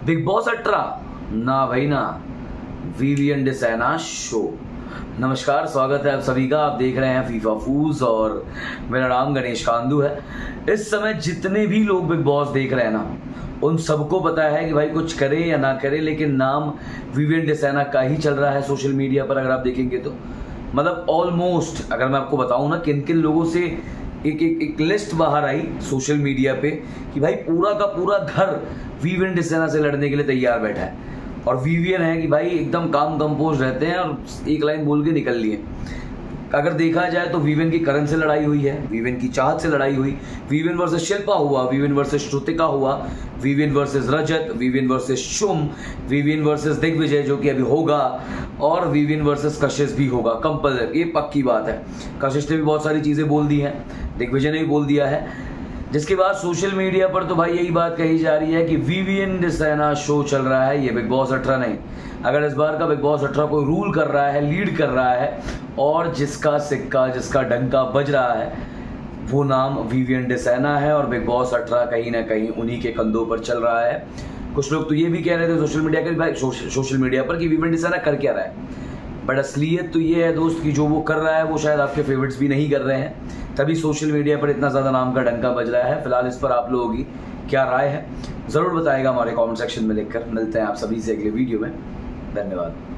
Big boss 18 ना भाई ना, विवियन डिसाना शो। नमस्कार, स्वागत है आप सभी का। आप देख रहे हैं फीफा फूज और मेरा नाम गणेश कांदू है। इस समय जितने भी लोग बिग बॉस देख रहे हैं ना, उन सबको पता है कि भाई कुछ करे या ना करे, लेकिन नाम विवियन डिसाना का ही चल रहा है सोशल मीडिया पर। अगर आप देखेंगे तो मतलब ऑलमोस्ट, अगर मैं आपको बताऊं ना किन किन लोगों से एक लिस्ट बाहर आई सोशल मीडिया पे कि भाई पूरा का पूरा घर विवियन डिसाना से लड़ने के लिए तैयार बैठा है। और विवियन है कि भाई एकदम काम कंपोज रहते हैं और एक लाइन बोल के निकल लिए। अगर देखा जाए तो विवियन की करण से लड़ाई हुई है, विवियन की चाहत से लड़ाई हुई, विवियन वर्सेस शिल्पा हुआ, विवियन वर्सेस श्रुतिका हुआ, Vivian versus Rajat, Vivian versus Chum, Vivian versus Digvijay जो कि अभी होगा, और विवियन वर्सेस कशिश भी होगा कंपल्सरी। ये पक्की बात है। कशिश ने भी बहुत सारी चीजें बोल दी हैं, दिग्विजय ने भी बोल दिया है। जिसके बाद सोशल मीडिया पर तो भाई यही बात कही जा रही है कि विवियन डिसाना शो चल रहा है, ये बिग बॉस 18 नहीं। अगर इस बार का बिग बॉस 18 कोई रूल कर रहा है, लीड कर रहा है और जिसका सिक्का जिसका डंका बज रहा है, वो नाम विवियन डिसाना है। और बिग बॉस 18 कहीं ना कहीं उन्हीं के कंधों पर चल रहा है। कुछ लोग तो ये भी कह रहे थे सोशल मीडिया के भाई सोशल मीडिया पर कि विवियन डिसाना कर क्या रहा है, बट असलियत तो ये है दोस्त कि जो वो कर रहा है वो शायद आपके फेवरेट्स भी नहीं कर रहे हैं, तभी सोशल मीडिया पर इतना ज़्यादा नाम का डंका बज रहा है। फिलहाल इस पर आप लोगों की क्या राय है ज़रूर बताएगा हमारे कमेंट सेक्शन में लिखकर। मिलते हैं आप सभी से अगले वीडियो में। धन्यवाद।